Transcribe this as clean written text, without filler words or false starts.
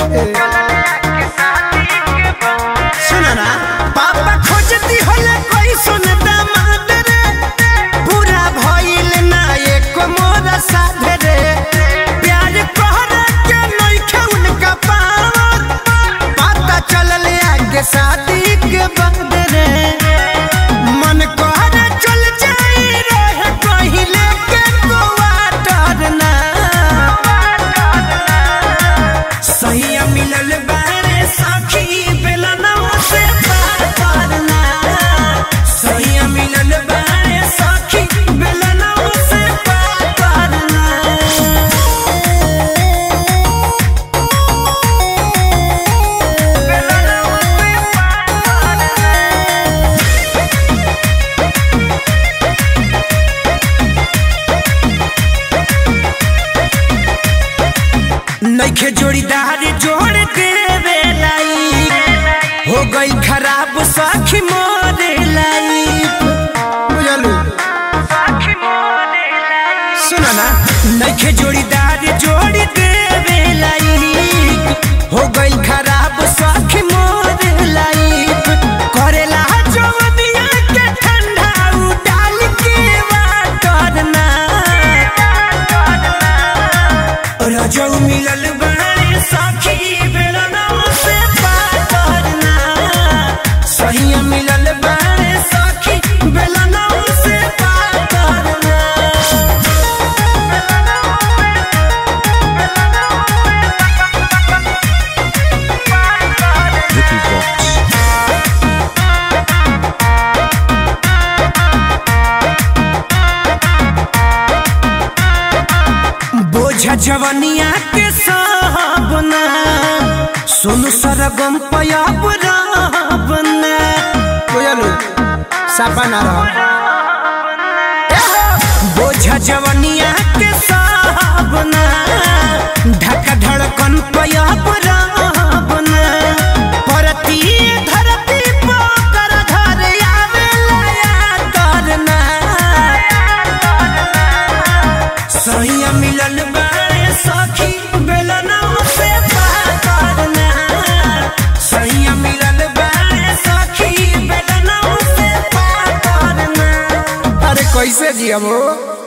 सुना ना पापा खोजती होला कोई सुन दामाद रे पूरा भइल ना एक मोरा साथ रे प्यार कहरा के नइखे उनका पावर पता चलल आगे शादी के बाद रे मन कहरा चल जाई रहे कहिले के क्वार्टर ना सही मिलल बारे साखी बेलना से पार करना सही मिलल बारे साखी बेलना से पार करना नइखे जोड़ीदार जोड़ देवे लाई हो गई खराब साखी मोरे लाई बुझलू सुना ना नइखे जोड़ीदार जोड़ देवे लाई हो गई खराब साखी मोरे लाई करेला जवनिया के ठंडा डाल के वाटर ना रजौ मिलल बारे साखी बेलना से पार करना सही मिलल बारे साखी बेलना से पार करना बोझा जवनिया के साबना सोनू सरगम पयाब राबना कोयलू साबना रहा बोझा जवनिया के साबना ढका धड़कन पयाब राबना परती धरती पोकर घर आवेला याद करना सही मिलल बारे साखी बेलना से पार करना सही मिलल बारे साखी बेलना से पार करना अरे कैसे जियब हो।